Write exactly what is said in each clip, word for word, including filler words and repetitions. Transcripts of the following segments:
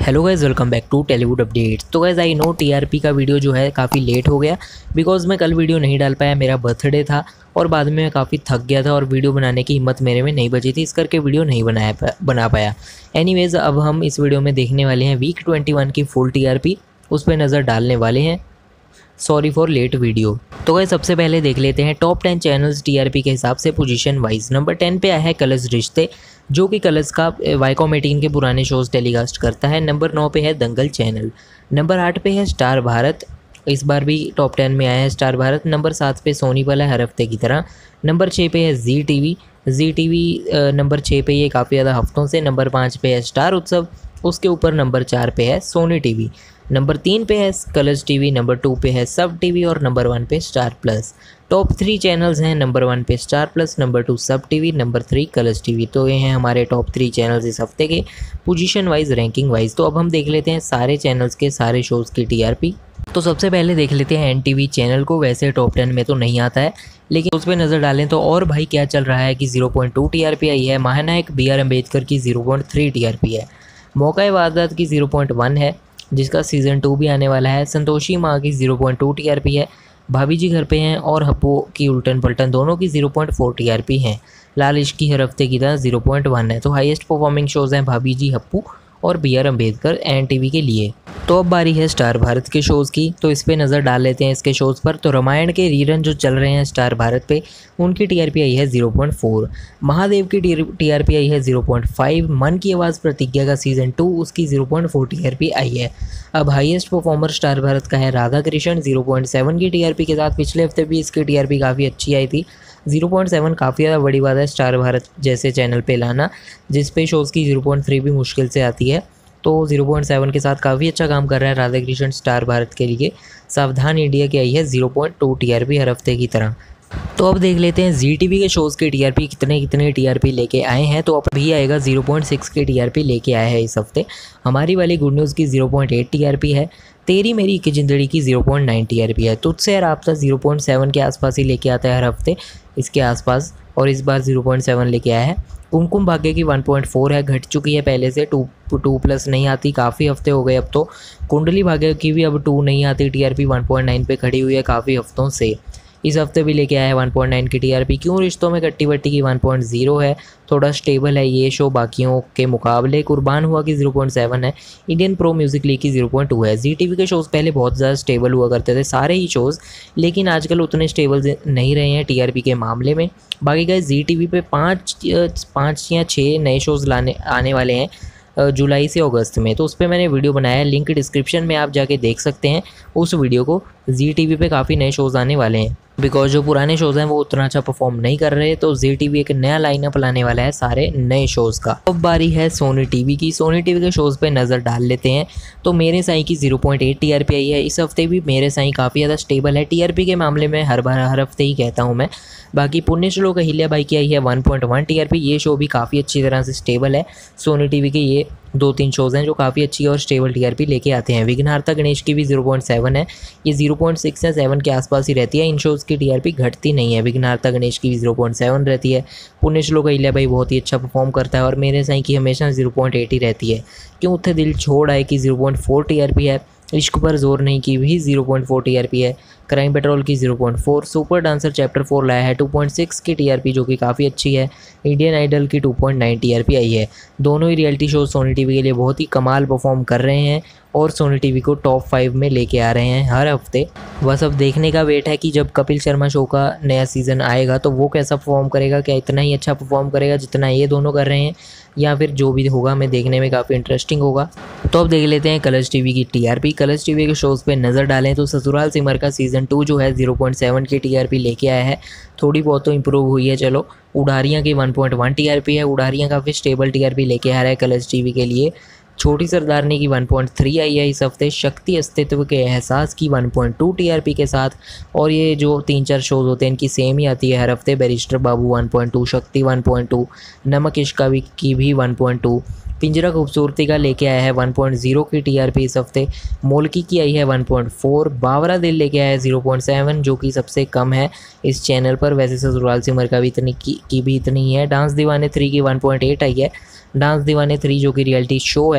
Hello guys, welcome back to Tollywood updates. तो guys I know TRP का video जो है काफ़ी लेट हो गया बिकॉज़ मैं कल वीडियो नहीं डाल पाया, मेरा बर्थडे था और बाद में मैं काफ़ी थक गया था और वीडियो बनाने की हिम्मत मेरे में नहीं बची थी, इस करके वीडियो नहीं बनाया पा, बना पाया। एनीवेज़ अब हम इस वीडियो में देखने वाले हैं वीक ट्वेंटी वन की फुल टीआरपी, उस पर नज़र डालने वाले हैं। Sorry for late video. तो गाइस सबसे पहले देख लेते हैं टॉप टेन चैनल्स टीआरपी के हिसाब से पोजीशन वाइज। नंबर टेन पे आया है कलर्स रिश्ते, जो कि कलर्स का वाईकॉम एटीन के पुराने शोज़ टेलीकास्ट करता है। नंबर नौ पे है दंगल चैनल। नंबर आठ पे है स्टार भारत, इस बार भी टॉप टेन में आया है स्टार भारत। नंबर सात पे सोनी पल है हर हफ्ते की तरह। नंबर छः पे है Zee TV. Zee TV number छः पे ये काफ़ी ज़्यादा हफ्तों से। नंबर पाँच पे है स्टार उत्सव, उसके ऊपर नंबर चार पे है सोनी टीवी। नंबर तीन पे है कलर्स टीवी। नंबर टू पे है सब टीवी और नंबर वन पे Star Plus. Top three channels हैं, नंबर वन पे Star Plus, number two SAB TV, number three Colors TV. तो ये हैं हमारे टॉप थ्री चैनल्स इस हफ्ते के पोजीशन वाइज, रैंकिंग वाइज। तो अब हम देख लेते हैं सारे चैनल्स के सारे शोज़ की टीआरपी। तो सबसे पहले देख लेते हैं एनटीवी चैनल को। वैसे टॉप टेन में तो नहीं आता है, लेकिन उस पर नज़र डालें तो और भाई क्या चल रहा है कि ज़ीरो पॉइंट टू टीआरपी आई है। महानायक बी आर अम्बेडकर की ज़ीरो पॉइंट थ्री टीआरपी है। मौका वारदात की ज़ीरो पॉइंट वन है, जिसका सीज़न टू भी आने वाला है। संतोषी माँ की ज़ीरो पॉइंट टू टीआरपी है। भाभी जी घर पे हैं और हप्पू की उल्टन पलटन दोनों की ज़ीरो पॉइंट फोर टीआरपी हैं। लाल इश्क की हर हफ्ते की तरह ज़ीरो पॉइंट वन है। तो हाईएस्ट परफॉर्मिंग शोज़ हैं भाभी जी, हप्पू और बी आर अम्बेडकर एनटीवी के लिए। तो अब बारी है स्टार भारत के शोज़ की, तो इस पे नज़र डाल लेते हैं इसके शोज़ पर। तो रामायण के रीरन जो चल रहे हैं स्टार भारत पे, उनकी टीआरपी आई है ज़ीरो पॉइंट फोर। महादेव की टीआरपी आई है ज़ीरो पॉइंट फाइव। मन की आवाज़ प्रतिज्ञा का सीज़न टू, उसकी ज़ीरो पॉइंट फोर टीआरपी आई है। अब हाईएस्ट परफॉर्मर स्टार भारत का है Radha Krishna zero point seven की टीआरपी के साथ। पिछले हफ्ते भी इसकी टीआरपी काफ़ी अच्छी आई थी। ज़ीरो पॉइंट सेवन काफ़ी ज़्यादा बड़ी बात है स्टार भारत जैसे चैनल पे लाना, जिस पे शोज़ की ज़ीरो पॉइंट थ्री भी मुश्किल से आती है। तो ज़ीरो पॉइंट सेवन के साथ काफ़ी अच्छा काम कर रहा है राधा कृष्ण स्टार भारत के लिए। सावधान इंडिया की आई है ज़ीरो पॉइंट टू टीआरपी हर हफ्ते की तरह। तो अब देख लेते हैं जी टीवी के शोज़ के टीआरपी कितने कितने टीआरपी लेके आए हैं। तो अब भी आएगा ज़ीरो पॉइंट सिक्स के टीआरपी लेके आया है इस हफ्ते। हमारी वाली गुड न्यूज़ की ज़ीरो पॉइंट एट टीआरपी है। तेरी मेरी की जिंदड़ी की ज़ीरो पॉइंट नाइन टीआरपी है। तुझसे राब्ता ज़ीरो पॉइंट सेवन के आसपास ही लेके आता है हर हफ्ते, इसके आसपास, और इस बार ज़ीरो पॉइंट सेवन लेके आया है। कुमकुम भाग्य की वन पॉइंट फोर है, घट चुकी है पहले से, टू टू प्लस नहीं आती, काफ़ी हफ्ते हो गए अब तो। कुंडली भाग्य की भी अब टू नहीं आती, टीआरपी वन पॉइंट नाइन पे खड़ी हुई है काफ़ी हफ्तों से। इस हफ्ते भी लेके आया है वन पॉइंट नाइन की टीआरपी। क्यों रिश्तों में कट्टी बट्टी की वन पॉइंट ज़ीरो है, थोड़ा स्टेबल है ये शो बाकियों के मुकाबले। कुर्बान हुआ की ज़ीरो पॉइंट सेवन है। इंडियन प्रो म्यूजिक लीग की ज़ीरो पॉइंट टू है। जी टीवी के शोज़ पहले बहुत ज़्यादा स्टेबल हुआ करते थे सारे ही शोज़, लेकिन आजकल उतने स्टेबल नहीं रहे हैं टीआरपी के मामले में। बाकी गाइस जी टीवी पे पाँच पाँच या छः नए शोज़ लाने आने वाले हैं जुलाई से अगस्त में, तो उस पर मैंने वीडियो बनाया है, लिंक डिस्क्रिप्शन में आप जाके देख सकते हैं उस वीडियो को। जी टीवी पे काफ़ी नए शोज़ आने वाले हैं बिकॉज जो पुराने शोज़ हैं वो उतना अच्छा परफॉर्म नहीं कर रहे, तो जी टीवी एक नया लाइनअप लाने वाला है सारे नए शोज़ का। अब बारी है सोनी टीवी की। सोनी टीवी के शोज़ पे नज़र डाल लेते हैं। तो मेरे साईं की ज़ीरो पॉइंट एट टीआरपी आई है। इस हफ्ते भी मेरे साईं काफ़ी ज़्यादा स्टेबल है टीआरपी के मामले में, हर बार हर हफ्ते ही कहता हूँ मैं। बाकी पुण्य श्लोक अहिल्या बाई की आई है वन पॉइंट वन टीआरपी। ये शो भी काफ़ी अच्छी तरह से स्टेबल है। सोनी टीवी के ये दो तीन शोज़ हैं जो काफ़ी अच्छी और स्टेबल टीआरपी लेके आते हैं। विघ्नहर्ता गणेश की भी ज़ीरो पॉइंट सेवन है, ये ज़ीरो पॉइंट सिक्स या सेवन के आसपास ही रहती है। इन शोज़ की टीआरपी घटती नहीं है। विघ्नहर्ता गणेश की भी ज़ीरो पॉइंट सेवन रहती है। पुण्य श्लोक अहिल्या भाई बहुत ही अच्छा परफॉर्म करता है और मेरे साईं की हमेशा ज़ीरो पॉइंट एट ही रहती है। क्यों उत्थे दिल छोड़ आए की ज़ीरो पॉइंट फोर टीआरपी है। इश्क पर जोर नहीं की भी ज़ीरो पॉइंट फोर टीआरपी है। क्राइम पेट्रोल की zero point four. Super Dancer Chapter four लाया है टू पॉइंट सिक्स की टीआरपी, जो कि काफ़ी अच्छी है। इंडियन आइडल की टू पॉइंट नाइन टीआरपी आई है। दोनों ही रियलिटी शोज सोनी टीवी के लिए बहुत ही कमाल परफॉर्म कर रहे हैं और सोनी टीवी को टॉप फाइव में लेके आ रहे हैं हर हफ्ते। बस अब देखने का वेट है कि जब कपिल शर्मा शो का नया सीज़न आएगा तो वो कैसा परफॉर्म करेगा, क्या इतना ही अच्छा परफॉर्म करेगा जितना ये दोनों कर रहे हैं, या फिर जो भी होगा हमें देखने में काफ़ी इंटरेस्टिंग होगा। तो अब देख लेते हैं कलर्स टीवी की टीआरपी। कलर्स टीवी के शोज़ पे नज़र डालें तो ससुराल सिमर का सीज़न टू जो है ज़ीरो पॉइंट सेवन की टीआरपी लेके आया है। थोड़ी बहुत तो इंप्रूव हुई है चलो। उड़ारियाँ की वन पॉइंट वन टीआरपी है। उड़ारियाँ काफ़ी स्टेबल टीआरपी लेके आ रहा है कलर्स टीवी के लिए। छोटी सरदारनी की वन पॉइंट थ्री आई है इस हफ्ते। शक्ति अस्तित्व के एहसास की वन पॉइंट टू टीआरपी के साथ, और ये जो तीन चार शोज़ होते हैं इनकी सेम ही आती है हर हफ्ते। Barrister Babu one point two, Shakti one point two, Namak Ishq की भी वन पॉइंट टू। पिंजरा खूबसूरती का लेके आया है वन पॉइंट ज़ीरो की टीआरपी इस हफ्ते। मोलकी की आई है वन पॉइंट फोर। बावरा दिल लेके आया है ज़ीरो पॉइंट सेवन, जो कि सबसे कम है इस चैनल पर। वैसे ससुराल सिमर का भी इतनी की, की भी इतनी ही है। डांस दीवाने थ्री की वन पॉइंट एट आई है। डांस दीवाने थ्री जो कि रियलिटी शो है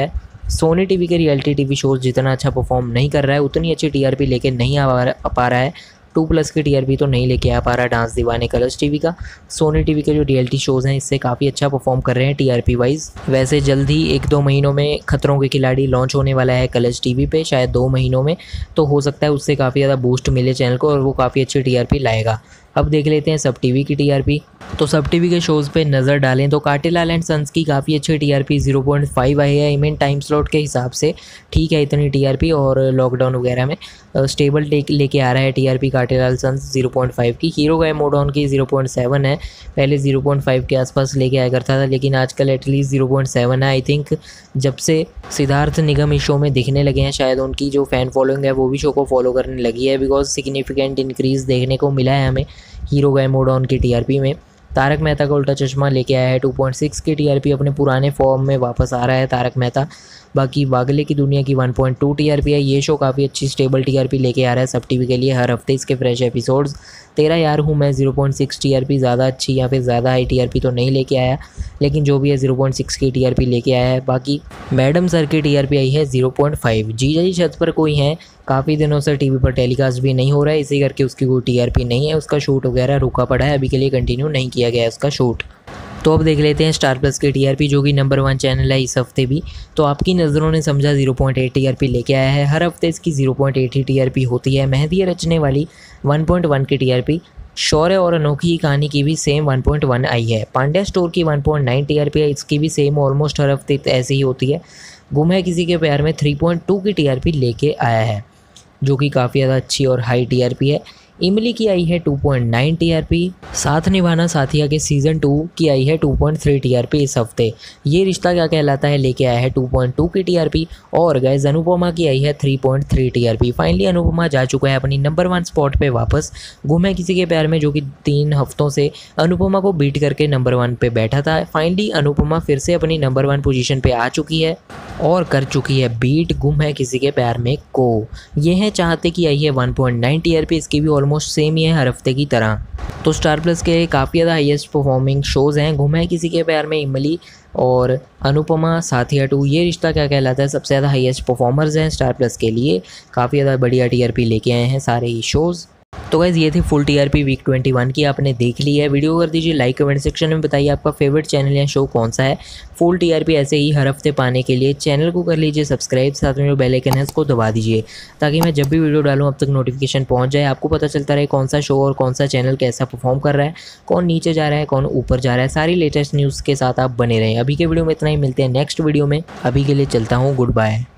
सोनी टीवी के रियलिटी टीवी शोज जितना अच्छा परफॉर्म नहीं कर रहा है, उतनी अच्छी टीआरपी लेके नहीं आ पा रहा है। टू प्लस की टीआरपी तो नहीं लेके आ पा रहा डांस दीवाने कलर्स टीवी का। सोनी टीवी के जो रियलिटी शोज़ हैं इससे काफ़ी अच्छा परफॉर्म कर रहे हैं टीआरपी वाइज। वैसे जल्द ही एक दो महीनों में खतरों के खिलाड़ी लॉन्च होने वाला है कलर्स टीवी पे, शायद दो महीनों में, तो हो सकता है उससे काफ़ी ज़्यादा बूस्ट मिले चैनल को और वो काफ़ी अच्छी टीआरपी लाएगा। अब देख लेते हैं सब टीवी की टीआरपी। तो सब टीवी के शोज़ पे नज़र डालें तो कांटेलाल एंड सन्स की काफ़ी अच्छी टीआरपी ज़ीरो पॉइंट फाइव आई है। आई मीन टाइम स्लॉट के हिसाब से ठीक है इतनी टीआरपी, और लॉकडाउन वगैरह में स्टेबल टेक लेके आ रहा है TRP Kantelal sons zero point five की। हीरो गाय मोड ऑन की ज़ीरो पॉइंट सेवन है, पहले ज़ीरो पॉइंट फाइव के आसपास लेके आया करता था, लेकिन आजकल एटलीस्ट ज़ीरो पॉइंट सेवन है। आई थिंक जब से सिद्धार्थ निगम इस शो में दिखने लगे हैं, शायद उनकी जो फ़ैन फॉलोइंग है वो भी शो को फॉलो करने लगी है, बिकॉज सिग्निफिकेंट इंक्रीज़ देखने को मिला है हमें हीरो गाय मोड ऑन की टीआरपी में। तारक मेहता का उल्टा चश्मा लेके आया है टू पॉइंट सिक्स की टीआरपी, अपने पुराने फॉर्म में वापस आ रहा है तारक मेहता। बाकी वागले की दुनिया की वन पॉइंट टू टीआरपी है। ये शो काफ़ी अच्छी स्टेबल टीआरपी लेके आ रहा है सब टीवी के लिए, हर हफ्ते इसके फ्रेश एपिसोड्स। तेरा यार हूँ मैं ज़ीरो पॉइंट सिक्स टीआरपी ज़्यादा अच्छी या फिर ज़्यादा हाई टीआरपी तो नहीं लेके आया, लेकिन जो भी है ज़ीरो पॉइंट सिक्स की टीआरपी लेके आया है। बाकी मैडम सर की टीआरपी आई है ज़ीरो पॉइंट फाइव। जीजा जी छत पर कोई है काफ़ी दिनों से टीवी पर टेलीकास्ट भी नहीं हो रहा है, इसी करके उसकी कोई टीआरपी नहीं है, उसका शूट वगैरह रुका पड़ा है, अभी के लिए कंटिन्यू नहीं किया गया है उसका शूट। तो अब देख लेते हैं स्टार प्लस की टीआरपी, जो कि नंबर वन चैनल है इस हफ्ते भी। तो आपकी नज़रों ने समझा ज़ीरो पॉइंट एट टीआरपी लेके आया है। हर हफ्ते इसकी ज़ीरो पॉइंट एट ही टीआरपी होती है। Mehndi Rachne Wali one point one की टीआरपी। शौर्य और अनोखी कहानी की भी सेम वन पॉइंट वन आई है। पांड्या स्टोर की वन पॉइंट नाइन टीआरपी है, इसकी भी सेम ऑलमोस्ट हर हफ्ते ऐसे ही होती है। गुम है किसी के प्यार में थ्री पॉइंट टू की टीआरपी लेके आया है, जो कि काफ़ी ज़्यादा अच्छी और हाई टीआरपी है। इमली की आई है टू पॉइंट नाइन टीआरपी। साथ निभाना साथिया के सीज़न टू की आई है टू पॉइंट थ्री टीआरपी इस हफ्ते। ये रिश्ता क्या कहलाता है लेके आया है टू पॉइंट टू की टीआरपी। और गाइस अनुपमा की आई है three point three TRP. Finally Anupama जा चुका है अपनी नंबर वन स्पॉट पे वापस। गुम है किसी के प्यार में, जो कि तीन हफ्तों से अनुपमा को बीट करके नंबर वन पे बैठा था, फाइनली अनुपमा फिर से अपनी नंबर वन पोजीशन पे आ चुकी है और कर चुकी है बीट गुम है किसी के प्यार में को। ये है चाहते की आई है वन पॉइंट नाइन टीआरपी, इसकी भी ऑलमोस्ट सेम ही है हर हफ्ते की तरह। तो स्टार प्लस के काफ़ी ज़्यादा हाईएस्ट परफॉर्मिंग शोज़ हैं गुम है किसी के प्यार में, इमली और अनुपमा, साथिया टू, ये रिश्ता क्या कहलाता है, सबसे ज़्यादा हाईएस्ट परफॉर्मर्स हैं स्टार प्लस के लिए। काफ़ी ज़्यादा बढ़िया टीआरपी लेके आए हैं सारे ही शोज़। तो गाइस ये थी full TRP week twenty one की, आपने देख ली है। वीडियो कर दीजिए लाइक, कमेंट सेक्शन में बताइए आपका फेवरेट चैनल या शो कौन सा है। फुल टीआरपी ऐसे ही हर हफ्ते पाने के लिए चैनल को कर लीजिए सब्सक्राइब, साथ में जो बेल आइकन है उसको दबा दीजिए, ताकि मैं जब भी वीडियो डालूँ अब तक नोटिफिकेशन पहुँच जाए, आपको पता चलता रहे कौन सा शो और कौन सा चैनल कैसा परफॉर्म कर रहा है, कौन नीचे जा रहा है, कौन ऊपर जा रहा है। सारी लेटेस्ट न्यूज़ के साथ आप बने रहें। अभी के वीडियो में इतना ही, मिलते हैं नेक्स्ट वीडियो में। अभी के लिए चलता हूँ, गुड बाय।